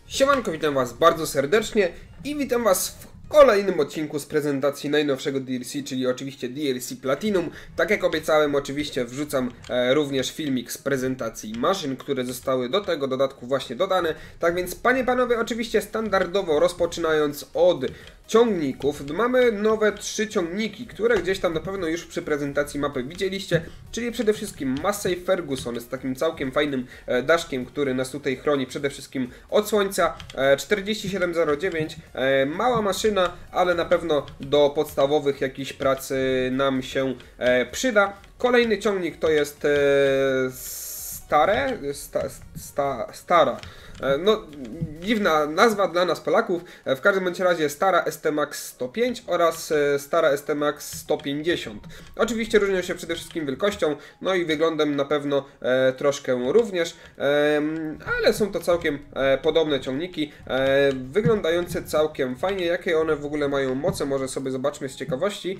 Siemanko, witam was bardzo serdecznie i witam was w kolejnym odcinku z prezentacji najnowszego DLC, czyli oczywiście DLC Platinum. Tak jak obiecałem, oczywiście wrzucam również filmik z prezentacji maszyn, które zostały do tego dodatku właśnie dodane. Tak więc, panie, panowie, oczywiście standardowo rozpoczynając od ciągników, mamy nowe 3 ciągniki, które gdzieś tam na pewno już przy prezentacji mapy widzieliście, czyli przede wszystkim Massey Ferguson z takim całkiem fajnym daszkiem, który nas tutaj chroni przede wszystkim od słońca, 4709, mała maszyna, ale na pewno do podstawowych jakichś prac nam się przyda. Kolejny ciągnik to jest Stara. No, dziwna nazwa dla nas Polaków. W każdym bądź razie Stara ST Max 105 oraz Stara ST Max 150. Oczywiście różnią się przede wszystkim wielkością, no i wyglądem na pewno troszkę również, ale są to całkiem podobne ciągniki, wyglądające całkiem fajnie. Jakie one w ogóle mają moce, może sobie zobaczmy z ciekawości.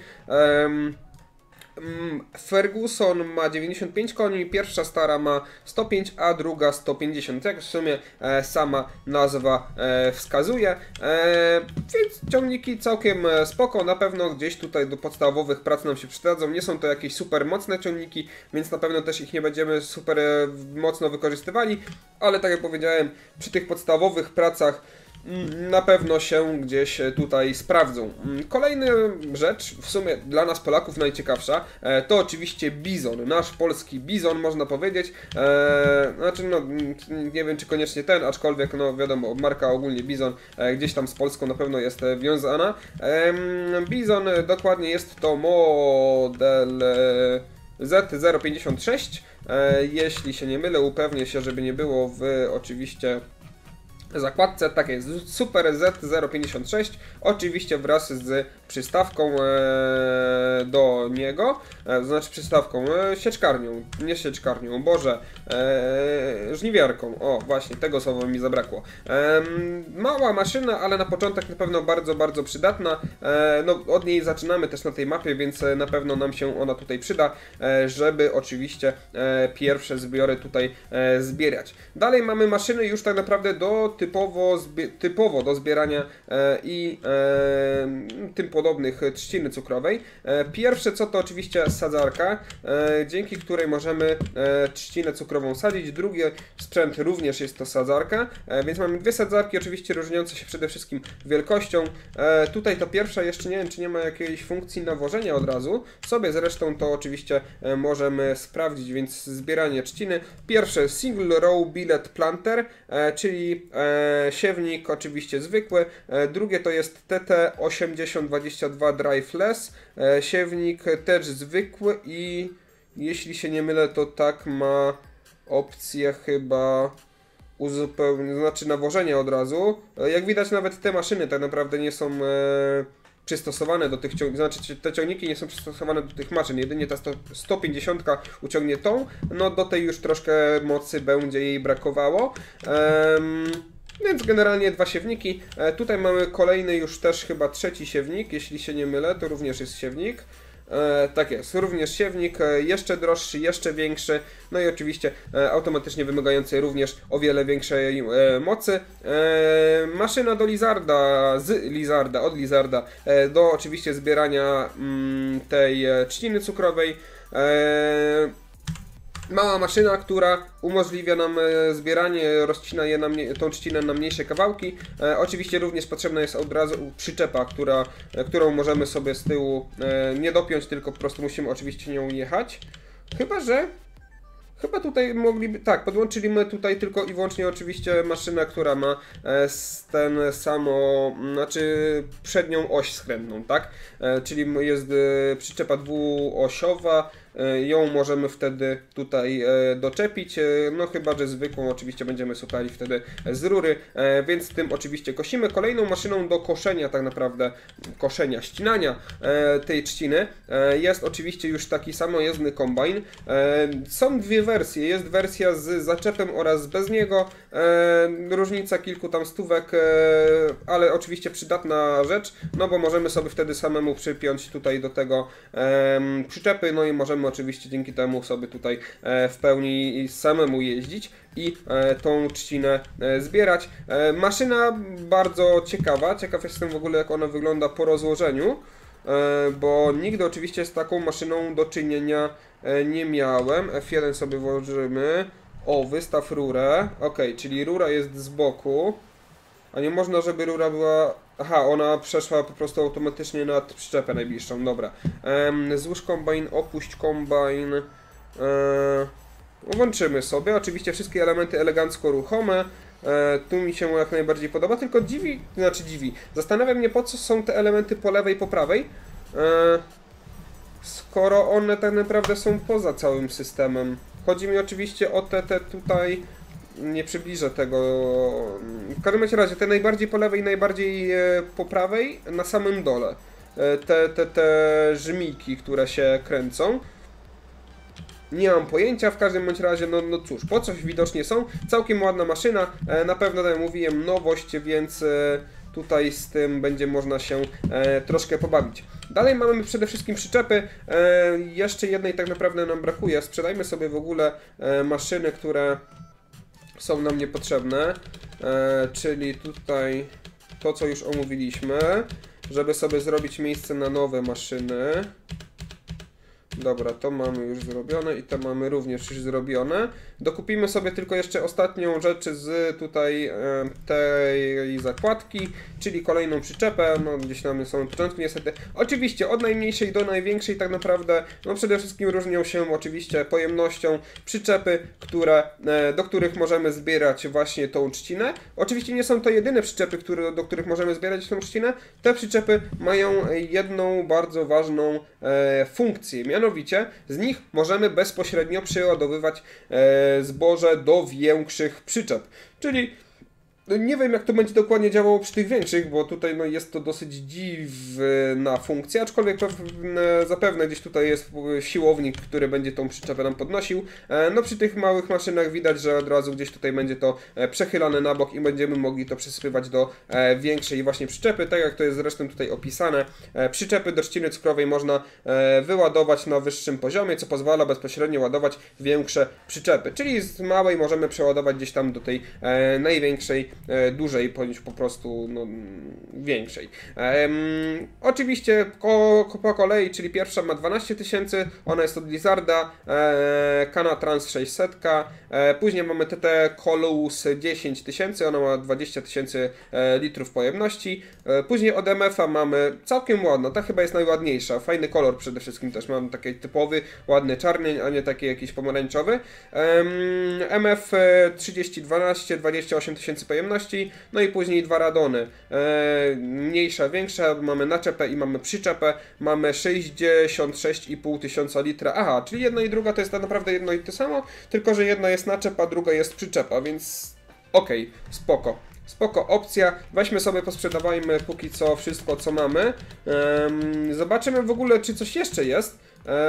Ferguson ma 95 koni, pierwsza Stara ma 105, a druga 150, jak w sumie sama nazwa wskazuje, więc ciągniki całkiem spoko, na pewno gdzieś tutaj do podstawowych prac nam się przydadzą. Nie są to jakieś super mocne ciągniki, więc na pewno też ich nie będziemy super mocno wykorzystywali, ale tak jak powiedziałem, przy tych podstawowych pracach na pewno się gdzieś tutaj sprawdzą. Kolejna rzecz, w sumie dla nas Polaków najciekawsza, to oczywiście Bizon, nasz polski Bizon, można powiedzieć. Znaczy, no, nie wiem czy koniecznie ten, aczkolwiek, no wiadomo, marka ogólnie Bizon gdzieś tam z Polską na pewno jest wiązana. Bizon, dokładnie jest to model Z056, jeśli się nie mylę, upewnię się, żeby nie było w oczywiście zakładce. Tak jest, Super Z056, oczywiście wraz z przystawką do niego, znaczy przystawką, sieczkarnią, nie sieczkarnią, Boże, żniwiarką, o właśnie, tego słowa mi zabrakło. Mała maszyna, ale na początek na pewno bardzo, bardzo przydatna, no od niej zaczynamy też na tej mapie, więc na pewno nam się ona tutaj przyda, żeby oczywiście pierwsze zbiory tutaj zbierać. Dalej mamy maszyny już tak naprawdę typowo do zbierania i tym podobnych trzciny cukrowej. Pierwsze co to oczywiście sadzarka, dzięki której możemy trzcinę cukrową sadzić. Drugi sprzęt również jest to sadzarka, więc mamy dwie sadzarki, oczywiście różniące się przede wszystkim wielkością. Tutaj to pierwsza jeszcze nie wiem, czy nie ma jakiejś funkcji nawożenia od razu. Sobie zresztą to oczywiście możemy sprawdzić, więc zbieranie trzciny. Pierwsze Single Row Billet Planter, czyli siewnik oczywiście zwykły. Drugie to jest TT8022 Driveless, siewnik też zwykły i jeśli się nie mylę, to tak ma opcję chyba znaczy nawożenia od razu. Jak widać, nawet te maszyny tak naprawdę nie są przystosowane do tych ciągników, znaczy te ciągniki nie są przystosowane do tych maszyn, jedynie ta 150 uciągnie tą, no do tej już troszkę mocy będzie jej brakowało. Więc generalnie dwa siewniki. Tutaj mamy kolejny już też chyba trzeci siewnik, jeśli się nie mylę, to również jest siewnik. Tak jest, również siewnik, jeszcze droższy, jeszcze większy, no i oczywiście automatycznie wymagający również o wiele większej mocy. Maszyna do Lizarda, od Lizarda, do oczywiście zbierania tej trzciny cukrowej. Mała maszyna, która umożliwia nam zbieranie, rozcina tą trzcinę na mniejsze kawałki. Oczywiście również potrzebna jest od razu przyczepa, którą możemy sobie z tyłu nie dopiąć, tylko po prostu musimy oczywiście nią jechać. Chyba tutaj mogliby, tak, podłączyliśmy tutaj tylko i wyłącznie oczywiście maszynę, która ma znaczy przednią oś skrętną, tak? Czyli jest przyczepa dwuosiowa, ją możemy wtedy tutaj doczepić, no chyba że zwykłą oczywiście będziemy słuchali wtedy z rury, więc tym oczywiście kosimy. Kolejną maszyną do koszenia, tak naprawdę ścinania tej trzciny jest oczywiście już taki samojezdny kombajn. Są dwie wersje, jest wersja z zaczepem oraz bez niego, różnica kilku tam stówek, ale oczywiście przydatna rzecz, no bo możemy sobie wtedy samemu przypiąć tutaj do tego przyczepy, no i możemy możemy oczywiście dzięki temu sobie tutaj w pełni samemu jeździć i tą trzcinę zbierać. Maszyna bardzo ciekawa, ciekaw jestem w ogóle jak ona wygląda po rozłożeniu, bo nigdy oczywiście z taką maszyną do czynienia nie miałem. F1 sobie włożymy. O, wystaw rurę. Ok, czyli rura jest z boku. A nie można, żeby rura była... Aha, ona przeszła po prostu automatycznie nad przyczepę najbliższą, dobra. Złóż kombajn, opuść kombajn. Włączymy sobie, oczywiście wszystkie elementy elegancko ruchome. Tu mi się jak najbardziej podoba, tylko dziwi, zastanawia mnie po co są te elementy po lewej i po prawej, skoro one tak naprawdę są poza całym systemem. Chodzi mi oczywiście o te tutaj, nie przybliżę tego, w każdym razie te najbardziej po lewej i najbardziej po prawej na samym dole. Te żmijki, które się kręcą. Nie mam pojęcia, w każdym bądź razie, no cóż, po coś widocznie są. Całkiem ładna maszyna, na pewno, tak jak mówiłem, nowość, więc tutaj z tym będzie można się troszkę pobawić. Dalej mamy przede wszystkim przyczepy, jeszcze jednej tak naprawdę nam brakuje. Sprzedajmy sobie w ogóle maszyny, które są nam niepotrzebne, czyli tutaj to, co już omówiliśmy, żeby sobie zrobić miejsce na nowe maszyny. Dobra, to mamy już zrobione i to mamy również już zrobione. Dokupimy sobie tylko jeszcze ostatnią rzecz z tutaj tej zakładki, czyli kolejną przyczepę, no gdzieś tam są na początku niestety. Oczywiście od najmniejszej do największej tak naprawdę, no przede wszystkim różnią się oczywiście pojemnością przyczepy, do których możemy zbierać właśnie tą trzcinę. Oczywiście nie są to jedyne przyczepy, do których możemy zbierać tą trzcinę. Te przyczepy mają jedną bardzo ważną funkcję, mianowicie z nich możemy bezpośrednio przeładowywać zboże do większych przyczep, czyli nie wiem jak to będzie dokładnie działało przy tych większych, bo tutaj no, jest to dosyć dziwna funkcja, aczkolwiek zapewne gdzieś tutaj jest siłownik, który będzie tą przyczepę nam podnosił. No przy tych małych maszynach widać, że od razu gdzieś tutaj będzie to przechylane na bok i będziemy mogli to przesypywać do większej właśnie przyczepy, tak jak to jest zresztą tutaj opisane. Przyczepy do trzciny cukrowej można wyładować na wyższym poziomie, co pozwala bezpośrednio ładować większe przyczepy, czyli z małej możemy przeładować gdzieś tam do tej największej, dużej, bądź po prostu no, większej. Oczywiście po kolei, czyli pierwsza ma 12 000, ona jest od Blizzarda, Canatrans 600, później mamy TT Colous 10 000, ona ma 20 000 litrów pojemności, później od MF-a mamy całkiem ładna, ta chyba jest najładniejsza, fajny kolor przede wszystkim też, mam taki typowy, ładny czarny, a nie taki jakiś pomarańczowy. MF 3012, 28 000 pojemności, no i później dwa radony, mniejsza, większa, mamy naczepę i mamy przyczepę, mamy 66,5 tysiąca litra, aha, czyli jedna i druga to jest tak naprawdę jedno i to samo, tylko że jedna jest naczepa, druga jest przyczepa, więc okej, spoko opcja, weźmy sobie, posprzedawajmy póki co wszystko co mamy, zobaczymy w ogóle czy coś jeszcze jest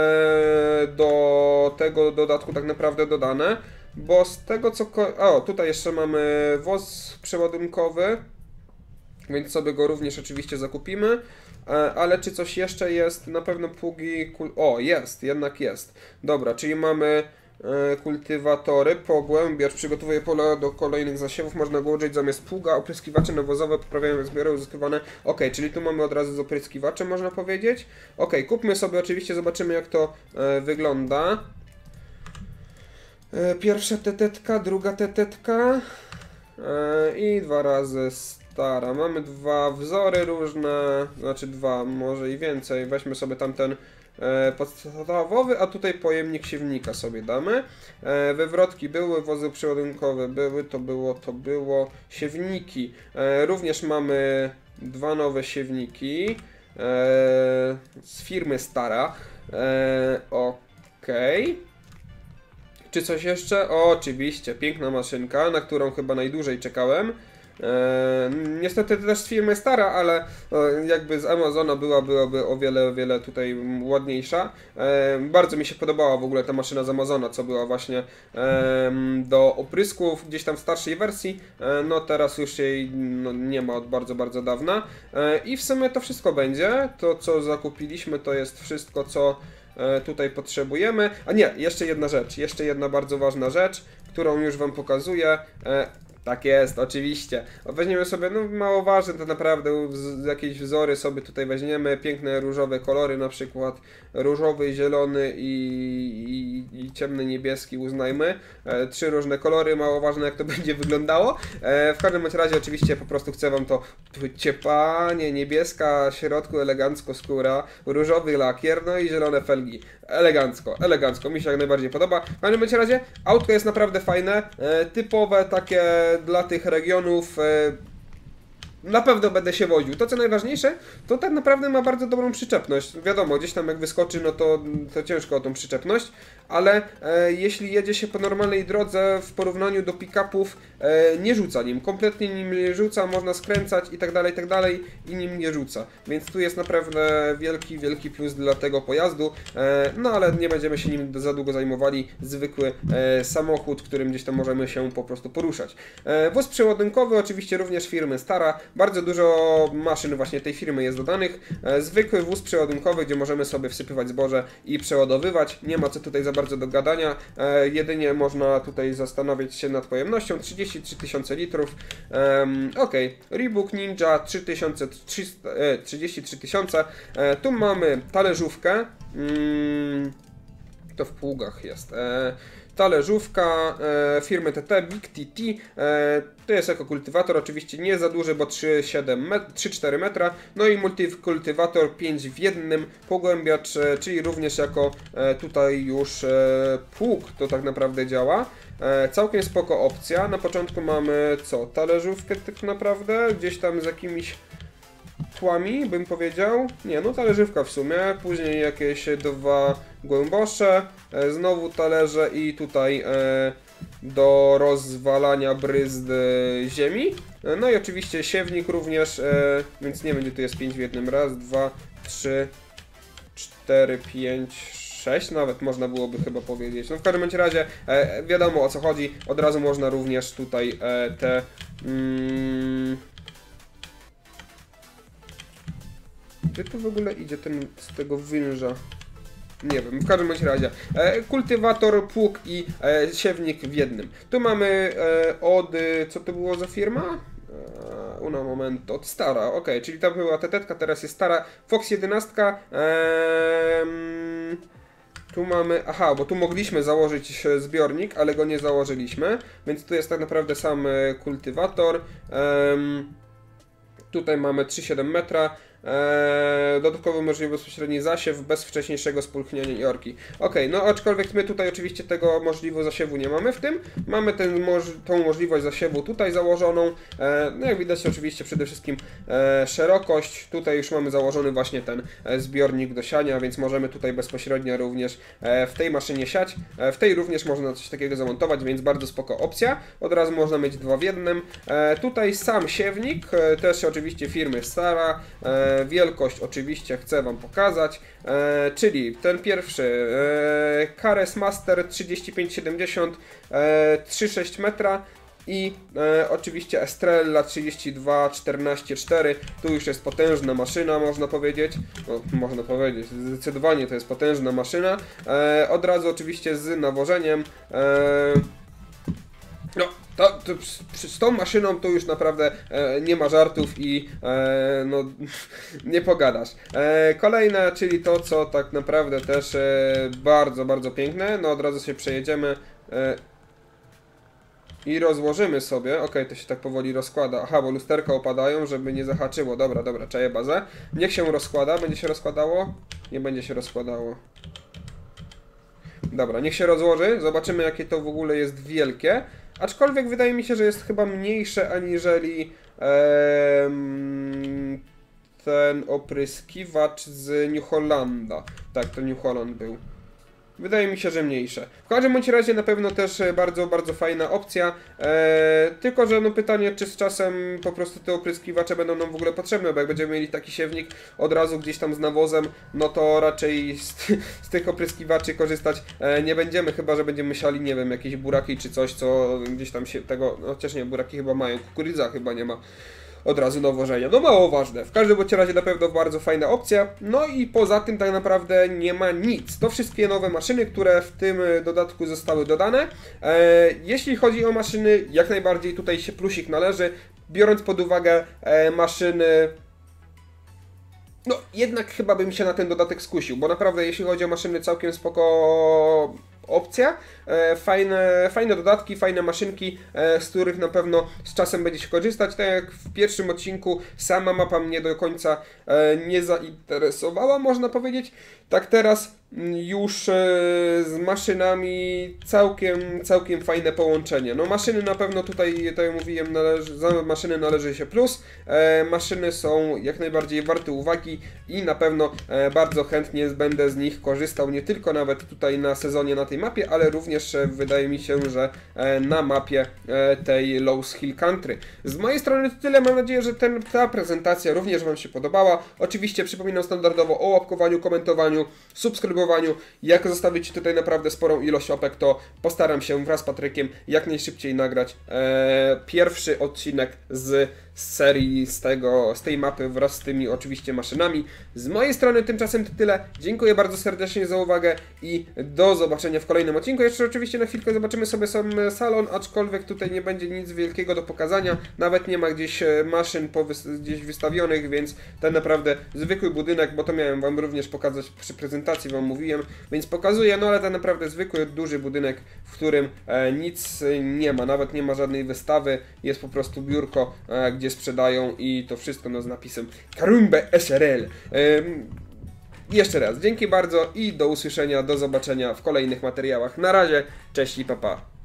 do tego dodatku tak naprawdę dodane. Bo z tego co... O, tutaj jeszcze mamy woz przeładunkowy, więc sobie go również oczywiście zakupimy. Ale czy coś jeszcze jest? Na pewno pługi... O, jest, jednak jest. Dobra, czyli mamy kultywatory, pogłębiacz, przygotowuje pola do kolejnych zasiewów, można go użyć zamiast pługa, opryskiwacze nawozowe poprawiają zbiory uzyskiwane. Ok, czyli tu mamy od razu z opryskiwaczem, można powiedzieć. Ok, kupmy sobie oczywiście, zobaczymy jak to wygląda. Pierwsza tetetka, druga tetetka i dwa razy stara. Mamy dwa wzory różne, znaczy dwa, może i więcej. Weźmy sobie tamten podstawowy, a tutaj pojemnik siewnika sobie damy. Wywrotki były, wozy przeładunkowe były, to było. Siewniki. Również mamy dwa nowe siewniki z firmy Stara. Okej. Czy coś jeszcze? O, oczywiście, piękna maszynka, na którą chyba najdłużej czekałem. Niestety też z firmy Stara, ale jakby z Amazona byłaby o wiele tutaj ładniejsza. Bardzo mi się podobała w ogóle ta maszyna z Amazona, co była właśnie do oprysków gdzieś tam w starszej wersji. No teraz już jej nie ma od bardzo dawna. I w sumie to wszystko będzie. To co zakupiliśmy to jest wszystko co tutaj potrzebujemy. A nie, jeszcze jedna rzecz, jeszcze jedna bardzo ważna rzecz, którą już wam pokazuję. Tak jest, oczywiście. Weźmiemy sobie, no mało ważne to naprawdę, jakieś wzory sobie tutaj weźmiemy, piękne różowe kolory, na przykład różowy, zielony i ciemny niebieski uznajmy. 3 różne kolory, mało ważne jak to będzie wyglądało. W każdym bądź razie oczywiście po prostu chcę wam to ciepanie, niebieska, w środku elegancko skóra, różowy lakier, no i zielone felgi. Elegancko, elegancko, mi się jak najbardziej podoba. W każdym bądź razie autko jest naprawdę fajne, typowe takie dla tych regionów. Na pewno będę się woził. To co najważniejsze, to tak naprawdę ma bardzo dobrą przyczepność. Wiadomo, gdzieś tam jak wyskoczy, no to ciężko o tą przyczepność, ale jeśli jedzie się po normalnej drodze w porównaniu do pick-upów, nie rzuca nim, kompletnie nim nie rzuca, można skręcać i tak dalej i nim nie rzuca. Więc tu jest naprawdę wielki, wielki plus dla tego pojazdu, no ale nie będziemy się nim za długo zajmowali. Zwykły samochód, którym gdzieś tam możemy się po prostu poruszać. Wóz przeładunkowy oczywiście również firmy Stara. Bardzo dużo maszyn właśnie tej firmy jest dodanych. Zwykły wóz przeładunkowy, gdzie możemy sobie wsypywać zboże i przeładowywać. Nie ma co tutaj za bardzo do gadania. Jedynie można tutaj zastanowić się nad pojemnością. 33 000 litrów. Ok, Reebok Ninja 33 000. Tu mamy talerzówkę. To w pługach jest. Talerzówka firmy TT, Big TT, to jest ekokultywator, oczywiście nie za duży, bo 3,4 metra, no i multikultywator 5 w jednym, pogłębiacz, czyli również jako tutaj już pług to tak naprawdę działa. Całkiem spoko opcja, na początku mamy co, talerzówkę tak naprawdę, gdzieś tam z jakimiś tłami, bym powiedział. Nie, no talerzówka w sumie. Później jakieś 2 głębosze. Znowu talerze i tutaj do rozwalania bryzd ziemi. No i oczywiście siewnik również, więc nie będzie, tu jest 5 w jednym. Raz, 2, 3, 4, 5, 6 nawet można byłoby chyba powiedzieć. No w każdym razie wiadomo o co chodzi. Od razu można również tutaj te... Gdzie tu w ogóle idzie ten z tego węża? Nie wiem, w każdym razie. Kultywator, pług i siewnik w jednym. Tu mamy od... co to było za firma? Una moment, od Stara, ok, czyli tam była TT, teraz jest Stara. Fox 11. Tu mamy, aha, bo tu mogliśmy założyć zbiornik, ale go nie założyliśmy, więc tu jest tak naprawdę sam kultywator. Tutaj mamy 3,7 metra. Dodatkowo możliwy bezpośredni zasiew bez wcześniejszego spulchnienia i orki. Ok, no aczkolwiek my tutaj oczywiście tego możliwego zasiewu nie mamy w tym. Mamy tą możliwość zasiewu tutaj założoną. No jak widać oczywiście przede wszystkim szerokość. Tutaj już mamy założony właśnie ten zbiornik do siania, więc możemy tutaj bezpośrednio również w tej maszynie siać. W tej również można coś takiego zamontować, więc bardzo spoko opcja. Od razu można mieć 2 w jednym. Tutaj sam siewnik, też oczywiście firmy Stara. Wielkość oczywiście chcę wam pokazać, czyli ten pierwszy Kares Master 3570 3,6 metra i oczywiście Estrella 32 14,4. Tu już jest potężna maszyna, można powiedzieć. No, można powiedzieć, zdecydowanie to jest potężna maszyna. Od razu oczywiście z nawożeniem. No, z tą maszyną to już naprawdę nie ma żartów i no, nie pogadasz. Kolejne, czyli to, co tak naprawdę też bardzo, bardzo piękne. No, od razu się przejedziemy i rozłożymy sobie. Ok, to się tak powoli rozkłada. Aha, bo lusterka opadają, żeby nie zahaczyło. Dobra, dobra, czaję bazę. Niech się rozkłada. Będzie się rozkładało? Nie będzie się rozkładało. Dobra, niech się rozłoży. Zobaczymy, jakie to w ogóle jest wielkie. Aczkolwiek wydaje mi się, że jest chyba mniejsze aniżeli ten opryskiwacz z New Hollanda. Tak, to New Holland był. Wydaje mi się, że mniejsze. W każdym bądź razie na pewno też bardzo, bardzo fajna opcja. Tylko, że no pytanie, czy z czasem po prostu te opryskiwacze będą nam w ogóle potrzebne, bo jak będziemy mieli taki siewnik od razu gdzieś tam z nawozem, no to raczej z tych opryskiwaczy korzystać nie będziemy, chyba że będziemy musieli, nie wiem, jakieś buraki czy coś, co gdzieś tam się tego, no chociaż nie, buraki chyba mają, kukurydza chyba nie ma. od razu nawożenia. No mało ważne. W każdym bądź razie na pewno bardzo fajna opcja. No i poza tym tak naprawdę nie ma nic. To wszystkie nowe maszyny, które w tym dodatku zostały dodane. Jeśli chodzi o maszyny, jak najbardziej tutaj się plusik należy, biorąc pod uwagę maszyny. No, jednak chyba bym się na ten dodatek skusił, bo naprawdę jeśli chodzi o maszyny, całkiem spoko opcja. Fajne dodatki, fajne maszynki, z których na pewno z czasem będzie się korzystać. Tak jak w pierwszym odcinku sama mapa mnie do końca nie zainteresowała, można powiedzieć. Tak teraz już z maszynami całkiem fajne połączenie. No maszyny na pewno tutaj, tak jak mówiłem, za maszyny należy się plus. Maszyny są jak najbardziej warte uwagi i na pewno bardzo chętnie będę z nich korzystał, nie tylko nawet tutaj na sezonie na tej mapie, ale również wydaje mi się, że na mapie tej Lowe's Hill Country. Z mojej strony to tyle, mam nadzieję, że ta prezentacja również Wam się podobała. Oczywiście przypominam standardowo o łapkowaniu, komentowaniu, subskrybowaniu. Jak zostawicie tutaj naprawdę sporą ilość łapek, to postaram się wraz z Patrykiem jak najszybciej nagrać pierwszy odcinek z serii, z tej mapy wraz z tymi oczywiście maszynami. Z mojej strony tymczasem to tyle. Dziękuję bardzo serdecznie za uwagę i do zobaczenia w kolejnym odcinku. Jeszcze oczywiście na chwilkę zobaczymy sobie sam salon, aczkolwiek tutaj nie będzie nic wielkiego do pokazania. Nawet nie ma gdzieś maszyn gdzieś wystawionych, więc tak naprawdę zwykły budynek, bo to miałem Wam również pokazać przy prezentacji, Wam mówiłem, więc pokazuję, no ale tak naprawdę zwykły, duży budynek, w którym nic nie ma, nawet nie ma żadnej wystawy, jest po prostu biurko, gdzie sprzedają i to wszystko no, z napisem Karumbe SRL. Jeszcze raz dzięki bardzo i do usłyszenia, do zobaczenia w kolejnych materiałach. Na razie, cześć i pa pa.